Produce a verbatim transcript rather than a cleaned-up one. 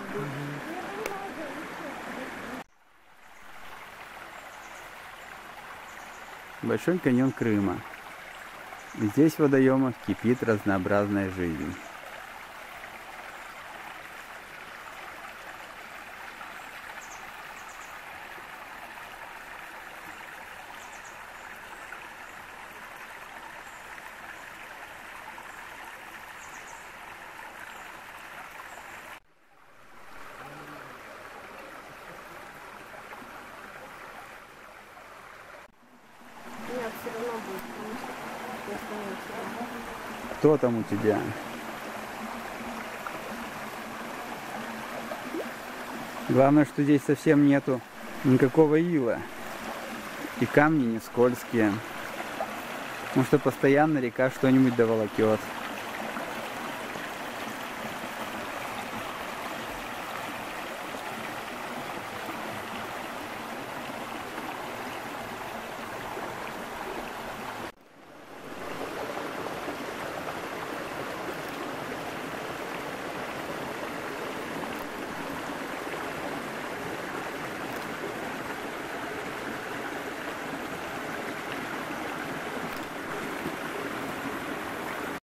Большой каньон Крыма. Здесь в водоемах кипит разнообразная жизнь. Все равно будет, потому что я становлюсь. Кто там у тебя? Главное, что здесь совсем нету никакого ила. И камни не скользкие. Потому что постоянно река что-нибудь доволокет.